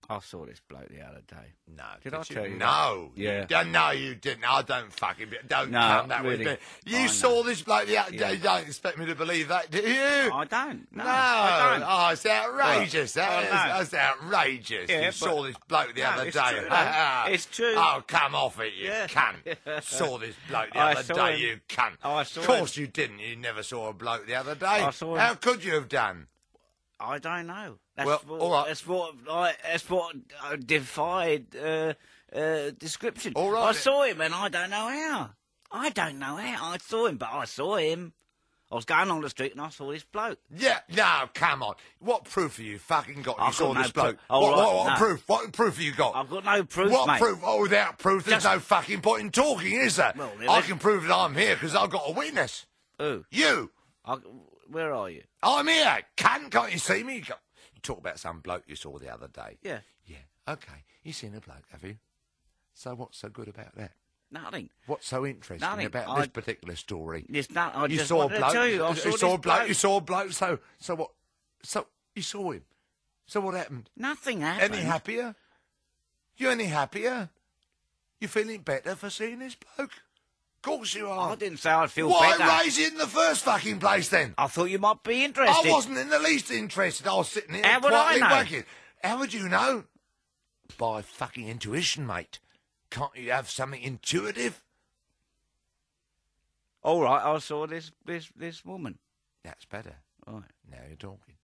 I saw this bloke the other day. No. Did I tell you? No. Yeah. No, you didn't. I don't fucking... Don't No, come that really. with me. I You know. saw this bloke the other day. Yeah. You don't expect me to believe that, do you? I don't. No, No. I don't. Oh, it's outrageous. Well, I know. That's outrageous. Yeah, You saw this bloke the other it's day. true, though. It's true. Oh, come off it, you Yeah. cunt. Saw this bloke the I other saw day, him. you cunt. I saw Of course you didn't. You never saw a bloke the other day. I saw him. How could you have done? I don't know. That's Well, what, all right. That's what defied description. All right, I then. saw him, and I don't know how. I don't know how. I saw him, but I saw him. I was going on the street, and I saw this bloke. Yeah, no, come on. What proof have you fucking got? You I've saw got this no bloke. proof. Oh, What right, no. proof? What proof have you got? I've got no proof, What mate. proof? Oh, without proof, there's Just- no fucking point in talking, is there? Well, there I is. can prove that I'm here because I've got a witness. Who? You. Where are you? I'm here. Can't you see me? You talk about some bloke you saw the other day. Yeah. Yeah. Okay. You seen a bloke, have you? So what's so good about that? Nothing. What's so interesting Nothing. about this particular story? It's not. I You just saw a wanted to bloke. tell you. I You saw saw a this bloke. bloke. You saw a bloke. So what? So you saw him. So what happened? Nothing happened. Any happier? You any happier? You feeling better for seeing this bloke? Of course you are. I didn't say I'd feel Why better. raise it in the first fucking place then? I thought you might be interested. I wasn't in the least interested. I was sitting here How would I quietly know? waiting. How would you know? By fucking intuition, mate. Can't you have something intuitive? All right, I saw this woman. That's better. Right. Now you're talking.